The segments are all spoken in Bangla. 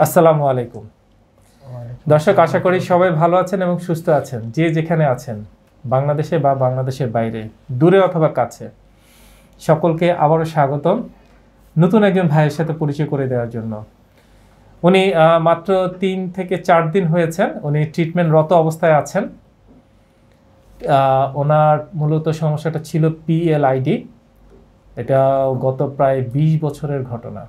আসসালামু আলাইকুম দর্শক, আশা করি সবাই ভালো আছেন এবং সুস্থ আছেন। যে যেখানে আছেন, বাংলাদেশে বা বাংলাদেশের বাইরে, দূরে অথবা কাছে, সকলকে আবারও স্বাগতম নতুন একজন ভাইয়ের সাথে পরিচয় করে দেওয়ার জন্য। উনি মাত্র 3 থেকে 4 দিন হয়েছেন উনি ট্রিটমেন্টরত অবস্থায় আছেন। ওনার মূলত সমস্যাটা ছিল PLID। এটা গত প্রায় 20 বছরের ঘটনা।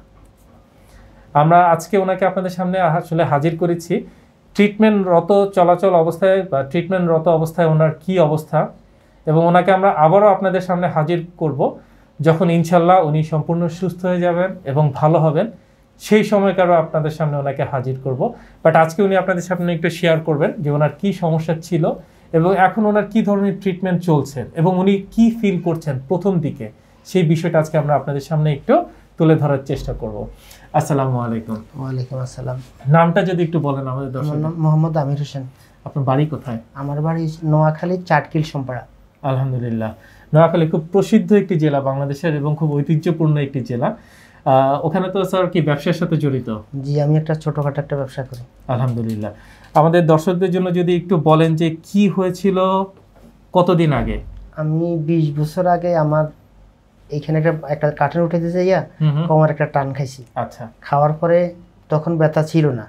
আমরা আজকে ওনাকে আপনাদের সামনে আসলে হাজির করেছি ট্রিটমেন্টরত চলাচল অবস্থায় বা ট্রিটমেন্টরত অবস্থায় ওনার কি অবস্থা, এবং ওনাকে আমরা আবারও আপনাদের সামনে হাজির করব যখন ইনশাল্লাহ উনি সম্পূর্ণ সুস্থ হয়ে যাবেন এবং ভালো হবেন। সেই সময়কারও আপনাদের সামনে ওনাকে হাজির করব। বাট আজকে উনি আপনাদের সামনে একটু শেয়ার করবেন যে ওনার কী সমস্যা ছিল এবং এখন ওনার কী ধরনের ট্রিটমেন্ট চলছে এবং উনি কি ফিল করছেন প্রথম দিকে, সেই বিষয়টা আজকে আমরা আপনাদের সামনে একটু তুলে ধরার চেষ্টা করব। আসসালামু আলাইকুম। ওয়ালাইকুম আসসালাম। নামটা যদি একটু বলেন আমাদের দর্শক। মোহাম্মদ আমির হোসেন। আপনার বাড়ি কোথায়? আমার বাড়ি নোয়াখালী, চাটকিল সোমপাড়া। আলহামদুলিল্লাহ। নোয়াখালী খুব প্রসিদ্ধ একটি জেলা বাংলাদেশের এবং খুব ঐতিহ্যপূর্ণ একটি জেলা। ওখানে তো স্যার কি ব্যবসার সাথে জড়িত? জি, আমি একটা ছোটখাটো একটা ব্যবসা করি। আলহামদুলিল্লাহ। আমাদের দর্শকদের জন্য যদি একটু বলেন যে কি হয়েছিল কতদিন আগে? আমি 20 বছর আগে আমার এখানে একটা কাঠের উঠে দিতে যাইয়া কোমর একটা টান খাইছি। আচ্ছা। খাওয়ার পরে তখন ব্যথা ছিল না।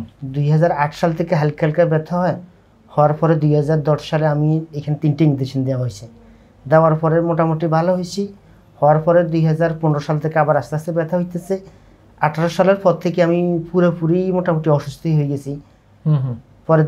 2008 সাল থেকে হালকা হালকা ব্যথা হওয়ার পরে 2010 সালে আমি এখানে 3টে ইঞ্জেকশন দেওয়া হয়েছে। দেওয়ার পরে মোটামুটি ভালো হয়েছি। হওয়ার পরে 2015 সাল থেকে আবার আস্তে আস্তে ব্যথা হইতেছে। 18 সালের পর থেকে আমি পুরোপুরি মোটামুটি অসুস্থ হয়ে গেছি। পরে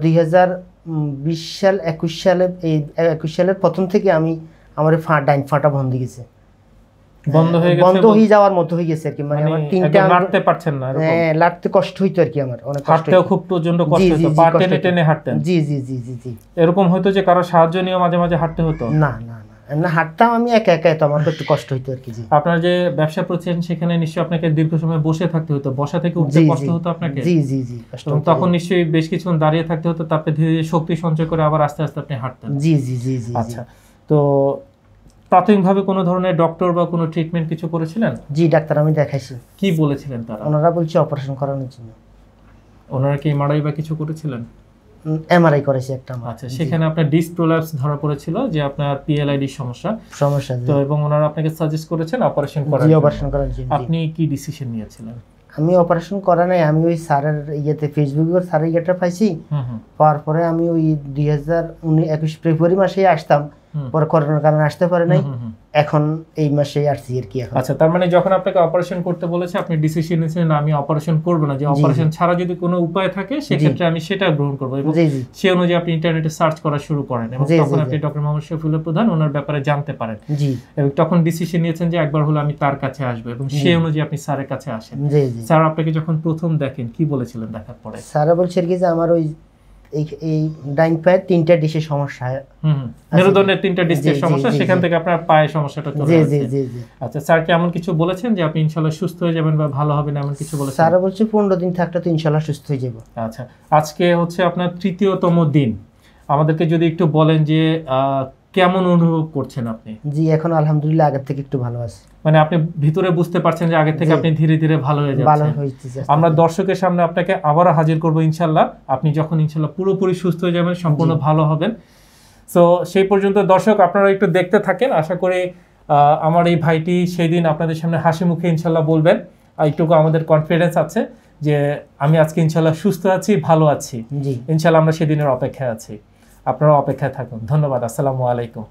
2020 সাল 21 সালে এই 21 সালের প্রথম থেকে আমার ডাইন ফাটা বন্ধ গেছে, বন্ধ হয়ে যাওয়ার মতো হয়ে গেছে আর কি। মানে আমার 3টা হাঁটতে পারছেন না? হ্যাঁ, লাটতে কষ্ট হইতো আর কি। আমার অনেক কষ্ট হাঁটতেও খুব প্রচন্ড কষ্ট হতো, পা টেনে টেনে হাঁটতেন? জি জি জি জি জি। এরকম হয়তো যে কারো সাহায্য নিয়ে মাঝে মাঝে হাঁটতে হতো? না না না, এমনি হাঁটতাম আমি একা একা, তো আমার একটু কষ্ট হইতো আর কি। জি। আপনার যে ব্যবসা প্রতিষ্ঠান সেখানে নিশ্চয়ই আপনাকে দীর্ঘ সময় বসে থাকতে হতো, বসা থেকে উঠতে কষ্ট হতো আপনাকে? জি জি জি, কষ্ট হতো। তখন নিশ্চয়ই বেশ কিছুক্ষণ দাঁড়িয়ে থাকতে হতো, তারপরে ধীরে ধীরে শক্তি সঞ্চয় করে আবার আস্তে আস্তে আপনি হাঁটতেন? জি জি জি জি। আচ্ছা, তো প্রাথমিকভাবে কোনো ধরনের ডক্টর বা কোনো ট্রিটমেন্ট কিছু করেছিলেন? জি, ডাক্তার আমি দেখাইছি। কি বলেছিলেন তারা? ওনারা বলছে অপারেশন করানোর জন্য। ওনারা কি এমআরআই বা কিছু করেছিলেন? এমআরআই করেছি একটা। আচ্ছা, সেখানে আপনার ডিস্ক প্রোল্যাপস ধরা পড়েছিল যে আপনার PLID সমস্যা। তো এবং ওনারা আপনাকে সাজেস্ট করেছেন অপারেশন করার জন্য। অপারেশন করার জন্য আপনি কি ডিসিশন নিয়েছিলেন? আমি অপারেশন করা নাই, আমি ওই স্যারের ফেসবুকে স্যারের ইয়েটা পাইছি। পাওয়ার পরে আমি ওই 2021 ফেব্রুয়ারি মাসেই আসতাম, পরে করোনার কারণে আসতে পারে নাই, এখন এই মাসেই আসছি আর কি। এখন আচ্ছা, তার মানে যখন আপনাকে অপারেশন করতে বলেছে আপনি ডিসিশন নিয়েছেন আমি অপারেশন করব না, যে অপারেশন ছাড়া যদি কোনো উপায় থাকে সেক্ষেত্রে আমি সেটা গ্রহণ করব, এবং সেই অনুযায়ী আপনি ইন্টারনেটে সার্চ করা শুরু করেন এবং তখন আপনি ডক্টর মোহাম্মদ শফিউল্লাহ প্রধান ওনার ব্যাপারে জানতে পারেন। এবং তখন ডিসিশন নিয়েছেন যে একবার হলো আমি তার কাছে আসবো, এবং সেই অনুযায়ী আপনি স্যারের কাছে আসেন। স্যার আপনাকে যখন প্রথম দেখেন কি বলেছিলেন দেখার পরে? স্যার বলছে আর কি যে আমার ওই এই ডাইন পায়ে 3টা ডিস্কের সমস্যা, মেরুদণ্ডের 3টা ডিস্কের সমস্যা, সেখান থেকে আপনার পায়ে সমস্যাটা চলে আসছে। জি জি জি। আচ্ছা, স্যার কি এমন কিছু বলেছেন যে আপনি ইনশাআল্লাহ সুস্থ হয়ে যাবেন বা ভালো হবেন, এমন কিছু বলেছেন? স্যার বলছে 15 দিন থাকলে তো ইনশাআল্লাহ সুস্থ হয়ে যাব। আচ্ছা, আজকে হচ্ছে আপনার 3য়তম দিন। আমাদেরকে যদি একটু বলেন যে কেমন অনুভব করছেন আপনি? জি, এখন আলহামদুলিল্লাহ আগের থেকে একটু ভালো আছে। মানে আপনি ভিতরে বুঝতে পারছেন যে আগের থেকে আপনি ধীরে ধীরে ভালো হয়ে যাচ্ছেন। আমরা দর্শকের সামনে আপনাকে আবারও হাজির করব ইনশাআল্লাহ, আপনি যখন ইনশাআল্লাহ পুরোপুরি সুস্থ হয়ে যাবেন, সম্পূর্ণ ভালো হবেন। সো সেই পর্যন্ত দর্শক আপনারা একটু দেখতে থাকেন। আশা করি আমার এই ভাইটি সেই দিন আপনাদের সামনে হাসি মুখে ইনশাআল্লাহ বলবেন। এইটুকু আমাদের কনফিডেন্স আছে যে আমি আজকে ইনশাআল্লাহ সুস্থ আছি, ভালো আছি। ইনশাআল্লাহ আমরা সেদিনের অপেক্ষায় আছি, আপনারা অপেক্ষায় থাকুন। ধন্যবাদ। আসসালামু আলাইকুম।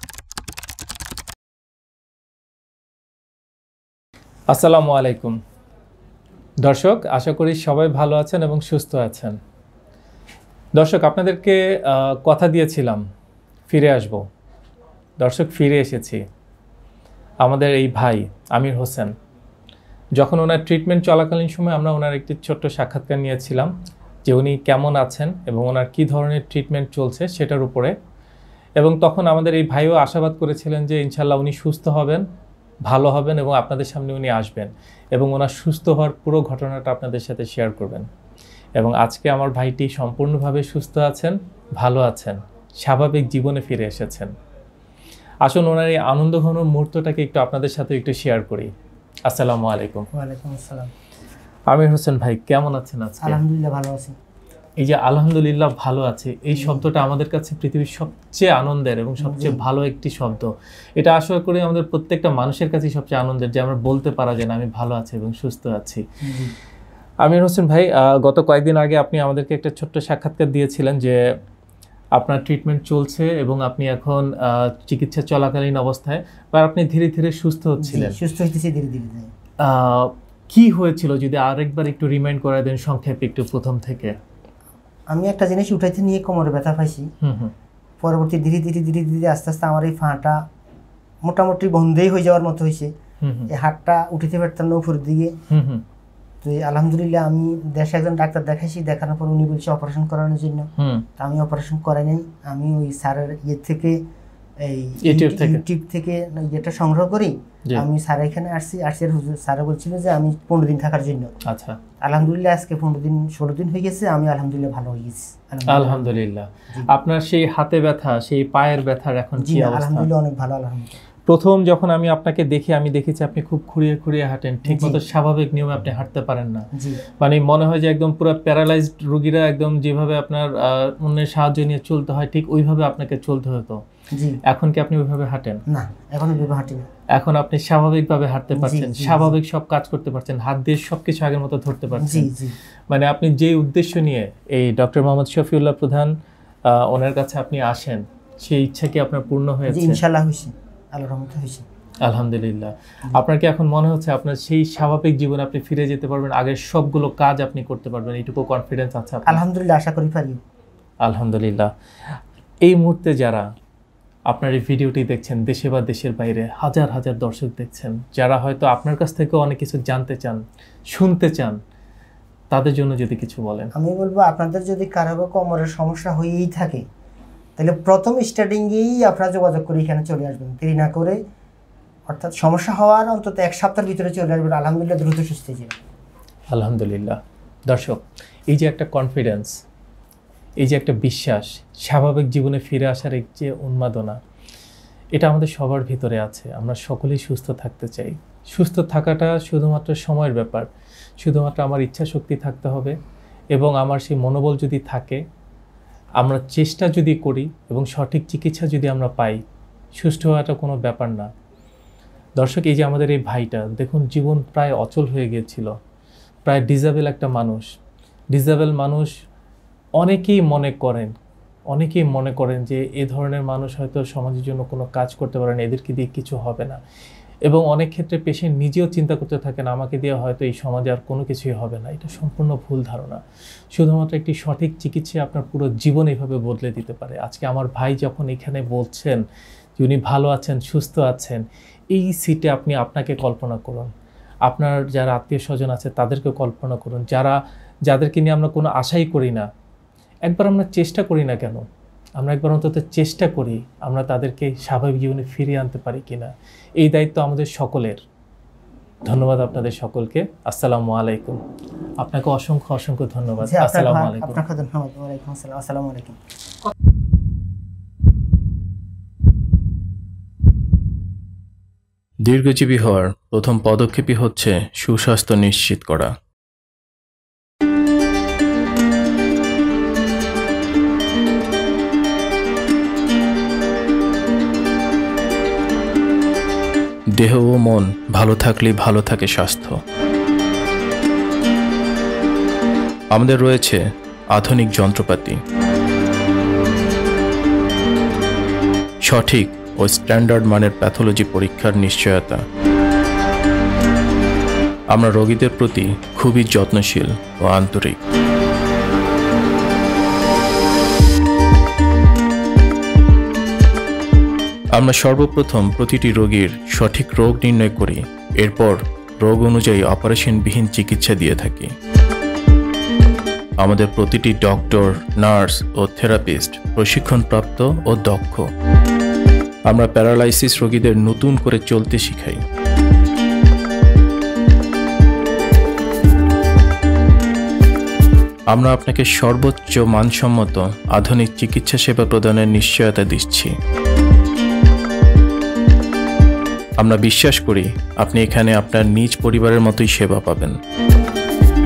আসসালামু আলাইকুম দর্শক, আশা করি সবাই ভালো আছেন এবং সুস্থ আছেন। দর্শক, আপনাদেরকে কথা দিয়েছিলাম ফিরে আসব। দর্শক, ফিরে এসেছি। আমাদের এই ভাই আমির হোসেন, যখন ওনার ট্রিটমেন্ট চলাকালীন সময় আমরা ওনার একটি ছোট্ট সাক্ষাৎকার নিয়েছিলাম যে উনি কেমন আছেন এবং ওনার কী ধরনের ট্রিটমেন্ট চলছে সেটার উপরে, এবং তখন আমাদের এই ভাইও আশাবাদ করেছিলেন যে ইনশাল্লাহ উনি সুস্থ হবেন, ভালো হবেন এবং আপনাদের সামনে উনি আসবেন এবং ওনার সুস্থ হওয়ার পুরো ঘটনাটা আপনাদের সাথে শেয়ার করবেন। এবং আজকে আমার ভাইটি সম্পূর্ণভাবে সুস্থ আছেন, ভালো আছেন, স্বাভাবিক জীবনে ফিরে এসেছেন। আসুন ওনার এই আনন্দঘন মুহূর্তটাকে একটু আপনাদের সাথে একটু শেয়ার করি। আসসালামু আলাইকুম। ওয়ালাইকুম আসসালাম। আমির হোসেন ভাই কেমন আছেন আজকে? আলহামদুলিল্লাহ ভালো আছি। এই যে আলহামদুলিল্লাহ ভালো আছে, এই শব্দটা আমাদের কাছে পৃথিবীর সবচেয়ে আনন্দের এবং সবচেয়ে ভালো একটি শব্দ। এটা আশা করি আমাদের প্রত্যেকটা মানুষের কাছেই সবচেয়ে আনন্দের, যে আমরা বলতে পারা যায় না আমি ভালো আছি এবং সুস্থ আছি। আমির হোসেন ভাই, গত কয়েকদিন আগে আপনি আমাদেরকে একটা ছোট্ট সাক্ষাৎকার দিয়েছিলেন যে আপনার ট্রিটমেন্ট চলছে এবং আপনি এখন চিকিৎসা চলাকালীন অবস্থায় বা আপনি ধীরে ধীরে সুস্থ হচ্ছিলেন। সুস্থ হইতেছি ধীরে ধীরে। কি হয়েছিল যদি আরেকবার একটু রিমাইন্ড করে দেন সংক্ষেপে একটু প্রথম থেকে? আমি একটা জিনিস উঠাইতে নিয়ে কোমরে ব্যথা পাইছি, পরবর্তী ধীরে ধীরে ধীরে ধীরে আস্তে আস্তে আমার এই ফাঁটা মোটামুটি বন্ধই হয়ে যাওয়ার মতো হয়েছে। এই হাতটা উঠিতে পারতাম না উপরের দিকে। তো আলহামদুলিল্লাহ আমি দেশে একজন ডাক্তার দেখাইছি, দেখানোর পর উনি বলছে অপারেশন করানোর জন্য। তা আমি অপারেশন করাই নাই, আমি ওই স্যারের থেকে এই ইউটিউব থেকে যেটা সংগ্রহ করি আমি স্যার এখানে আসছি হুজুর স্যারে বলছিল যে আমি 15 দিন থাকার জন্য। আচ্ছা, আলহামদুলিল্লাহ আজকে 16 দিন হয়ে গেছে, আমি আলহামদুলিল্লাহ ভালো হয়ে গেছি। আলহামদুলিল্লাহ। আপনার সেই হাতে ব্যথা, সেই পায়ের ব্যথার এখন কি অবস্থা? আলহামদুলিল্লাহ অনেক ভালো, আলহামদুলিল্লাহ। প্রথম যখন আমি আপনাকে দেখি, আমি দেখেছি আপনি খুব খুঁড়িয়ে খুঁড়িয়ে হাঁটেন, ঠিকমতো স্বাভাবিক নিয়মে আপনি হাঁটতে পারেন না। মানে মনে হয় যে একদম পুরো প্যারালাইজড রোগীরা একদম যেভাবে আপনার অন্যের সাহায্য নিয়ে চলতে হয় ঠিক ওইভাবে আপনাকে চলতে হতো। এখন কি আপনি ওইভাবে হাঁটেন? না, এখন ওইভাবে হাঁটি না। এখন আপনি স্বাভাবিকভাবে হাঁটতে পারছেন, স্বাভাবিক সব কাজ করতে পারছেন, হাত দিয়ে সবকিছু আগের মতো ধরতে পারছেন। মানে আপনি যে উদ্দেশ্য নিয়ে এই ডক্টর মোহাম্মদ শফিউল্লাহ প্রধান ওনার কাছে আপনি আসেন, সেই ইচ্ছা কি আপনার পূর্ণ হয়েছে? ইনশাআল্লাহ হয়েছে, আল্লাহর রহমতে হয়েছে। আলহামদুলিল্লাহ। আপনার কি এখন মনে হচ্ছে আপনার সেই স্বাভাবিক জীবনে আপনি ফিরে যেতে পারবেন, আগের সবগুলো কাজ আপনি করতে পারবেন, এইটুকু কনফিডেন্স আছে? আলহামদুলিল্লাহ, আশা করি পারি। আলহামদুলিল্লাহ। এই মুহূর্তে যারা আপনার এই ভিডিওটি দেখছেন, দেশে বা দেশের বাইরে হাজার হাজার দর্শক দেখছেন, যারা হয়তো আপনার কাছ থেকে অনেক কিছু জানতে চান, শুনতে চান, তাদের জন্য যদি কিছু বলেন। আমি বলবো আপনাদের যদি কারো কোমরের সমস্যা হয়েই থাকে তাহলে প্রথম স্টার্টিংয়েই আপনারা যোগাযোগ করে এখানে চলে আসবেন, দেরি না করে। অর্থাৎ সমস্যা হওয়ার অন্তত 1 সপ্তাহের ভিতরে চলে আসবেন, আলহামদুলিল্লাহ দ্রুত সুস্থ হয়ে যাবেন। আলহামদুলিল্লাহ। দর্শক, এই যে একটা কনফিডেন্স, এই যে একটা বিশ্বাস, স্বাভাবিক জীবনে ফিরে আসার এই যে উন্মাদনা, এটা আমাদের সবার ভিতরে আছে। আমরা সকলেই সুস্থ থাকতে চাই। সুস্থ থাকাটা শুধুমাত্র সময়ের ব্যাপার, শুধুমাত্র আমার ইচ্ছা শক্তি থাকতে হবে এবং আমার সেই মনোবল যদি থাকে, আমরা চেষ্টা যদি করি এবং সঠিক চিকিৎসা যদি আমরা পাই, সুস্থ হওয়াটা কোনো ব্যাপার না। দর্শক, এই যে আমাদের এই ভাইটা দেখুন, জীবন প্রায় অচল হয়ে গিয়েছিল, প্রায় ডিসেবল একটা মানুষ। ডিসেবল মানুষ অনেকেই মনে করেন যে এ ধরনের মানুষ হয়তো সমাজের জন্য কোনো কাজ করতে পারে না, এদেরকে দিয়ে কিছু হবে না। এবং অনেক ক্ষেত্রে পেশেন্ট নিজেও চিন্তা করতে থাকেন আমাকে দিয়ে হয়তো এই সমাজে আর কোনো কিছুই হবে না। এটা সম্পূর্ণ ভুল ধারণা। শুধুমাত্র একটি সঠিক চিকিৎসা আপনার পুরো জীবন এইভাবে বদলে দিতে পারে। আজকে আমার ভাই যখন এখানে বলছেন যে উনি ভালো আছেন, সুস্থ আছেন, এই সিটে আপনি আপনাকে কল্পনা করুন, আপনার যারা আত্মীয় স্বজন আছে তাদেরকে কল্পনা করুন, যাদেরকে নিয়ে আমরা কোনো আশাই করি না। একবার আমরা চেষ্টা করি না কেন? আমরা একবার অন্তত চেষ্টা করি আমরা তাদেরকে স্বাভাবিক জীবনে ফিরিয়ে আনতে পারি কিনা। এই দায়িত্ব আমাদের সকলের। ধন্যবাদ আপনাদের সকলকে। আসসালামু আলাইকুম। আপনাকে অসংখ্য অসংখ্য ধন্যবাদ। আসসালামু আলাইকুম। আপনাকে ধন্যবাদ। ওয়ালাইকুম আসসালাম। আসসালামু আলাইকুম। দীর্ঘজীবী হওয়ার প্রথম পদক্ষেপই হচ্ছে সুস্বাস্থ্য নিশ্চিত করা। দেহ ও মন ভালো থাকলেই ভালো থাকে স্বাস্থ্য। আমাদের রয়েছে আধুনিক যন্ত্রপাতি, সঠিক ও স্ট্যান্ডার্ড মানের প্যাথোলজি পরীক্ষার নিশ্চয়তা। আমরা রোগীদের প্রতি খুবই যত্নশীল ও আন্তরিক। আমরা সর্বপ্রথম প্রতিটি রোগীর সঠিক রোগ নির্ণয় করি, এরপর রোগ অনুযায়ী অপারেশনবিহীন চিকিৎসা দিয়ে থাকি। আমাদের প্রতিটি ডক্টর, নার্স ও থেরাপিস্ট প্রশিক্ষণপ্রাপ্ত ও দক্ষ। আমরা প্যারালাইসিস রোগীদের নতুন করে চলতে শিখাই। আমরা আপনাকে সর্বোচ্চ মানসম্মত আধুনিক চিকিৎসা সেবা প্রদানের নিশ্চয়তা দিচ্ছি। আমরা বিশ্বাস করি আপনি এখানে আপনার নিজ পরিবারের মতোই সেবা পাবেন।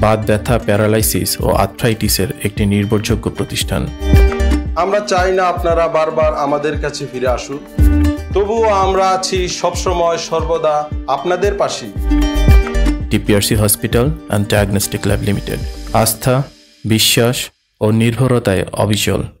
বাত ব্যথা, প্যারালাইসিস ও আর্থ্রাইটিসের একটি নির্ভরযোগ্য প্রতিষ্ঠান। আমরা চাই না আপনারা বারবার আমাদের কাছে ফিরে আসুন, তবুও আমরা আছি সবসময় সর্বদা আপনাদের পাশে। TPRC hospital and diagnostic lab limited, আস্থা, বিশ্বাস ও নির্ভরতায় অবিচল।